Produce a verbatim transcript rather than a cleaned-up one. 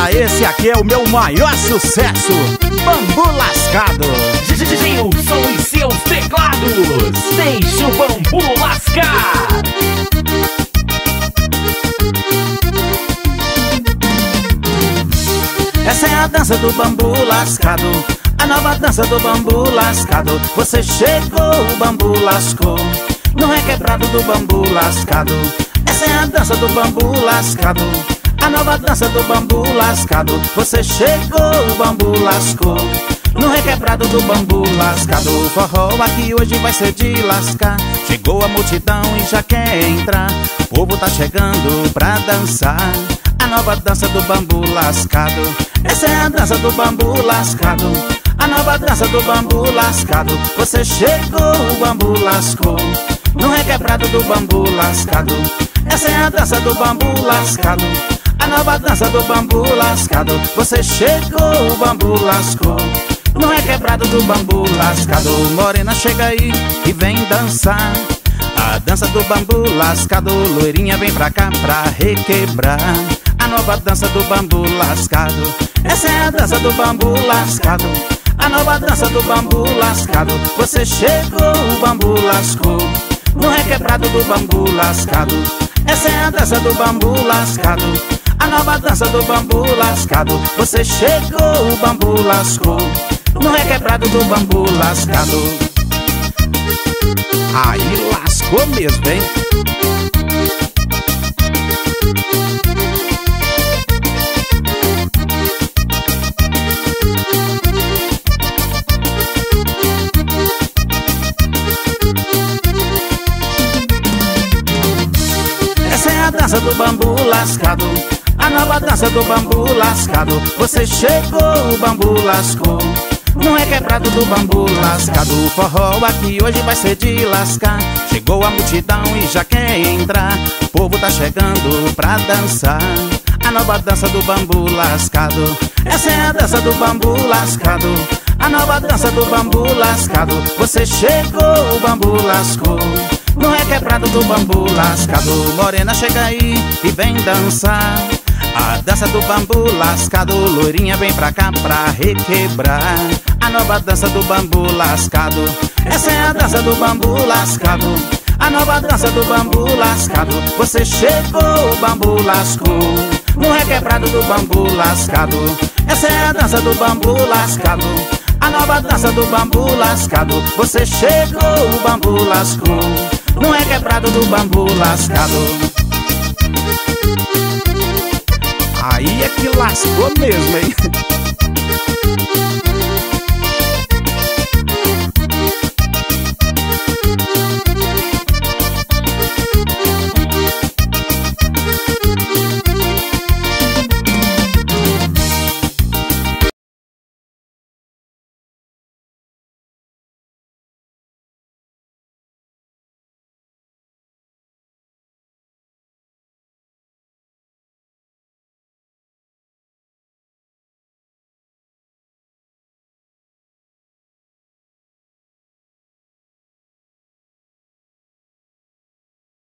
galera, esse aqui é o meu maior sucesso, Bambu Lascado. Gilson e seus teclados, deixa o bambu lascar. Essa é a dança do bambu lascado, a nova dança do bambu lascado. Você chegou, o bambu lascou, no requebrado do bambu lascado. Essa é a dança do bambu lascado, a nova dança do bambu lascado. Você chegou, o bambu lascou, no requebrado do bambu lascado. O forró aqui hoje vai ser de lascar. Chegou a multidão e já quer entrar, o povo tá chegando pra dançar a nova dança do bambu lascado. Essa é a dança do bambu lascado, a nova dança do bambu lascado. Você chegou, o bambu lascou, no requebrado do bambu lascado. Essa é a dança do bambu lascado, a nova dança do bambu lascado. Você chegou, o bambu lascou, no requebrado do bambu lascado. Morena, chega aí e vem dançar a dança do bambu lascado. Loirinha, vem pra cá pra requebrar a nova dança do bambu lascado. Essa é a dança do bambu lascado, a nova dança do bambu lascado. Você chegou, o bambu lascou, no requebrado do bambu lascado. Essa é a dança do bambu lascado, a nova dança do bambu lascado. Você chegou, o bambu lascou, no requebrado do bambu lascado. Aí lascou mesmo, hein? Essa é a dança do bambu lascado, a nova dança do bambu lascado. Você chegou, o bambu lascou, no requebrado do bambu lascado. O forró aqui hoje vai ser de lascar. Chegou a multidão e já quer entrar, o povo tá chegando pra dançar a nova dança do bambu lascado. Essa é a dança do bambu lascado, a nova dança do bambu lascado. Você chegou, o bambu lascou, no requebrado do bambu lascado. Morena, chega aí e vem dançar a dança do bambu lascado. Loirinha, vem pra cá pra requebrar a nova dança do bambu lascado. Essa é a dança do bambu lascado, a nova dança do bambu lascado. Você chegou, o bambu lascou, no requebrado do bambu lascado. Essa é a dança do bambu lascado, a nova dança do bambu lascado. Você chegou, o bambu lascou, no requebrado do bambu lascado. Aí é que lascou mesmo, hein?